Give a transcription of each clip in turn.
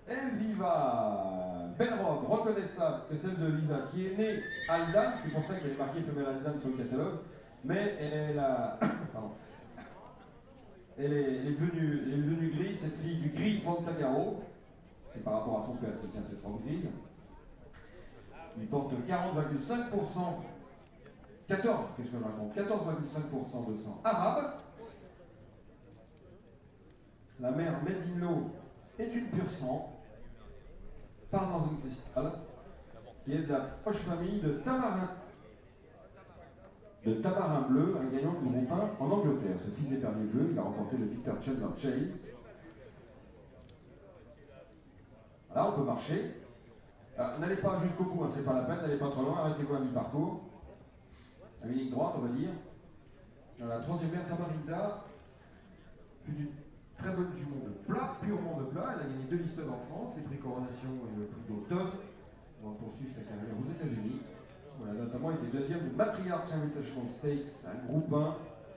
Elviva, belle robe, reconnaissable que celle de Viva, qui est née alezane, c'est pour ça qu'elle est marquée femelle alezane sur le catalogue, mais elle a, pardon, elle est devenue grise, cette fille du gris Fontagaro, c'est par rapport à son père qui tient cette robe grise. Il porte 40,5%, 14, qu'est-ce que je raconte, 14,5% de sang arabe. La mère Medinlo est une pure sang, part dans une cristal, qui est de la proche famille de Tamarin Bleu, un gagnant de groupe 1 en Angleterre. Ce fils d'épervier bleu, il a remporté le Victor Chandler Chase. Voilà, on peut marcher. N'allez pas jusqu'au bout, hein, c'est pas la peine, n'allez pas trop loin, arrêtez-vous à mi-parcours. À une ligne droite, on va dire. Dans la troisième mère, Tamarinda, plus d'une très bonne jument de plat, purement de plat. Elle a gagné 2 listes en France, les prix Coronation et le prix d'automne. Elle va poursuivre sa carrière aux États-Unis. Voilà, notamment était deuxième de Matriarch Invitational Stakes, un groupe 1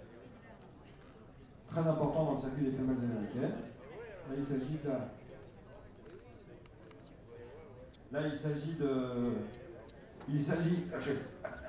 très important dans le circuit des femelles américaines. Là, il s'agit de Là, il s'agit de...